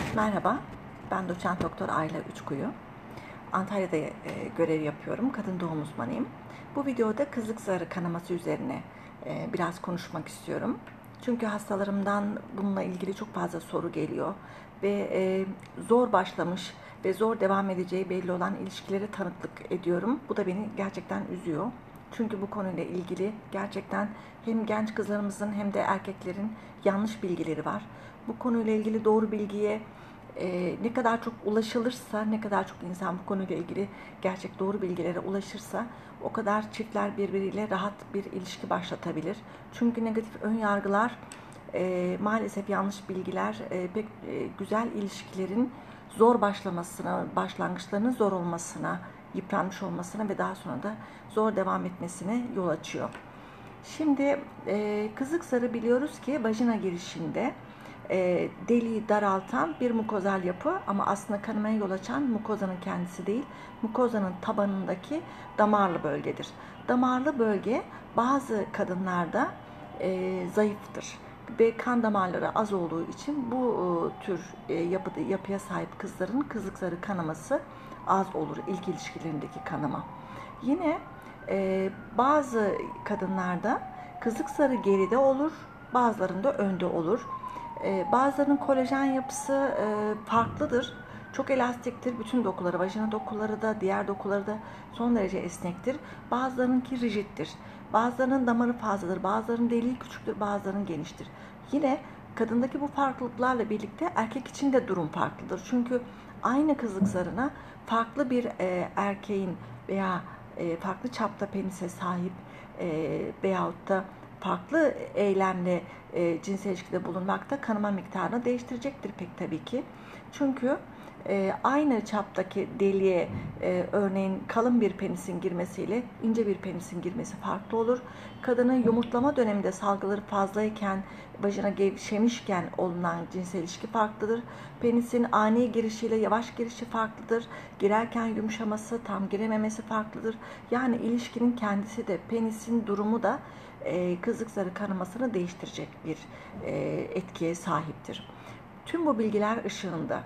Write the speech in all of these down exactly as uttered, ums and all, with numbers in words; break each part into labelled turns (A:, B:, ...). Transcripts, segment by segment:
A: Merhaba, ben doçent doktor Ayla Üçkuyu. Antalya'da e, görev yapıyorum, kadın doğum uzmanıyım. Bu videoda kızlık zarı kanaması üzerine e, biraz konuşmak istiyorum. Çünkü hastalarımdan bununla ilgili çok fazla soru geliyor ve e, zor başlamış ve zor devam edeceği belli olan ilişkilere tanıklık ediyorum. Bu da beni gerçekten üzüyor. Çünkü bu konuyla ilgili gerçekten hem genç kızlarımızın hem de erkeklerin yanlış bilgileri var. Bu konuyla ilgili doğru bilgiye e, ne kadar çok ulaşılırsa, ne kadar çok insan bu konuyla ilgili gerçek doğru bilgilere ulaşırsa o kadar çiftler birbiriyle rahat bir ilişki başlatabilir. Çünkü negatif ön yargılar, e, maalesef yanlış bilgiler e, pek e, güzel ilişkilerin zor başlamasına, başlangıçlarının zor olmasına, yıpranmış olmasına ve daha sonra da zor devam etmesine yol açıyor. Şimdi e, kızık zarı biliyoruz ki vajina girişinde e, deliği daraltan bir mukozal yapı, ama aslında kanamaya yol açan mukozanın kendisi değil, mukozanın tabanındaki damarlı bölgedir. Damarlı bölge bazı kadınlarda e, zayıftır ve kan damarları az olduğu için bu e, tür e, yapı, yapıya sahip kızların kızık zarı kanaması az olur, ilk ilişkilerindeki kanama. Yine e, bazı kadınlarda kızık zarı geride olur, bazılarında önde olur. E, bazılarının kolajen yapısı e, farklıdır. Çok elastiktir. Bütün dokuları, vajina dokuları da, diğer dokuları da son derece esnektir. Bazılarınınki rigiddir. Bazılarının damarı fazladır. Bazılarının deliği küçüktür. Bazılarının geniştir. Yine kadındaki bu farklılıklarla birlikte erkek için de durum farklıdır. Çünkü aynı kızlık zarına farklı bir e, erkeğin veya e, farklı çapta penise sahip e, veyahut da farklı eylemle e, cinsel ilişkide bulunmak da kanama miktarını değiştirecektir pek tabii ki. Çünkü e, aynı çaptaki deliğe e, örneğin kalın bir penisin girmesiyle ince bir penisin girmesi farklı olur. Kadının yumurtlama döneminde salgıları fazlayken, vajina gevşemişken olunan cinsel ilişki farklıdır. Penisin ani girişiyle yavaş girişi farklıdır. Girerken yumuşaması, tam girememesi farklıdır. Yani ilişkinin kendisi de, penisin durumu da e, kızlık zarı kanamasını değiştirecek bir e, etkiye sahiptir. Tüm bu bilgiler ışığında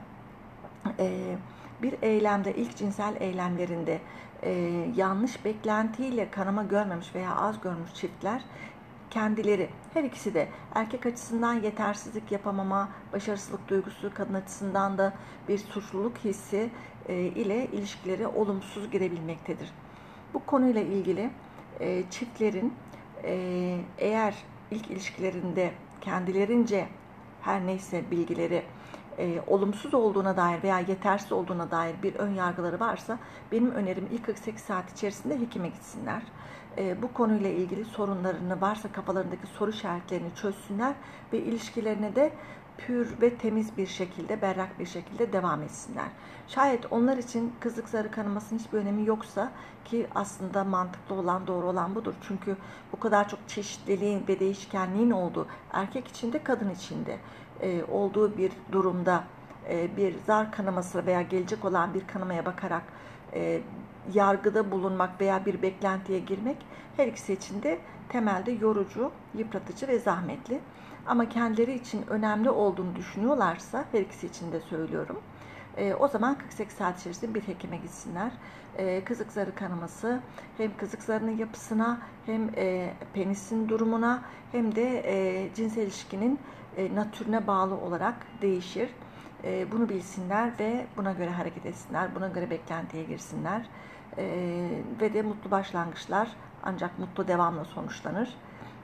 A: e, bir eylemde, ilk cinsel eylemlerinde e, yanlış beklentiyle kanama görmemiş veya az görmüş çiftler kendileri, her ikisi de erkek açısından yetersizlik, yapamama, başarısızlık duygusu, kadın açısından da bir suçluluk hissi e, ile ilişkileri olumsuz girebilmektedir. Bu konuyla ilgili e, çiftlerin e, eğer ilk ilişkilerinde kendilerince her neyse bilgileri e, olumsuz olduğuna dair veya yetersiz olduğuna dair bir ön yargıları varsa, benim önerim ilk kırk sekiz saat içerisinde hekime gitsinler. E, bu konuyla ilgili sorunlarını, varsa kafalarındaki soru işaretlerini çözsünler ve ilişkilerine de pür ve temiz bir şekilde, berrak bir şekilde devam etsinler. Şayet onlar için kızlık zarı kanamasının hiçbir önemi yoksa, ki aslında mantıklı olan, doğru olan budur. Çünkü bu kadar çok çeşitliliğin ve değişkenliğin olduğu, erkek için de kadın için de e, olduğu bir durumda e, bir zar kanaması veya gelecek olan bir kanamaya bakarak e, yargıda bulunmak veya bir beklentiye girmek her ikisi için de temelde yorucu, yıpratıcı ve zahmetli. Ama kendileri için önemli olduğunu düşünüyorlarsa, her ikisi için de söylüyorum, e, o zaman kırk sekiz saat içerisinde bir hekime gitsinler. E, kızık zarı kanaması hem kızık zarının yapısına, hem e, penisin durumuna, hem de e, cinsel ilişkinin e, natürüne bağlı olarak değişir. E, bunu bilsinler ve buna göre hareket etsinler, buna göre beklentiye girsinler. E, ve de mutlu başlangıçlar ancak mutlu devamla sonuçlanır.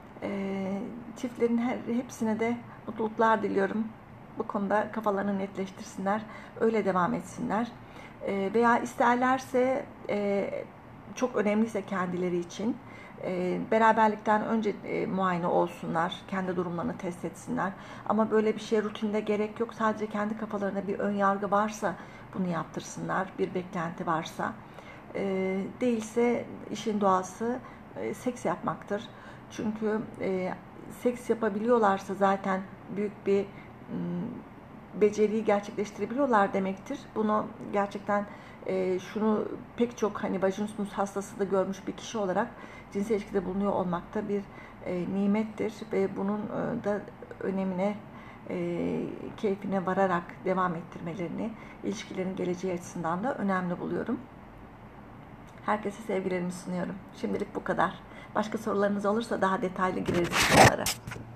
A: E, çiftlerin her, hepsine de mutluluklar diliyorum. Bu konuda kafalarını netleştirsinler, öyle devam etsinler. E, veya isterlerse, e, çok önemliyse kendileri için, e, beraberlikten önce e, muayene olsunlar, kendi durumlarını test etsinler. Ama böyle bir şeye rutinde gerek yok. Sadece kendi kafalarında bir ön yargı varsa bunu yaptırsınlar, bir beklenti varsa. E, değilse işin doğası e, seks yapmaktır. Çünkü e, seks yapabiliyorlarsa zaten büyük bir m, beceriyi gerçekleştirebiliyorlar demektir. Bunu gerçekten e, şunu pek çok hani vajinismus hastası da görmüş bir kişi olarak cinsel ilişkide bulunuyor olmak da bir e, nimettir ve bunun e, da önemine e, keyfine vararak devam ettirmelerini, ilişkilerin geleceği açısından da önemli buluyorum. Herkese sevgilerimi sunuyorum. Şimdilik bu kadar. Başka sorularınız olursa daha detaylı gireriz konulara.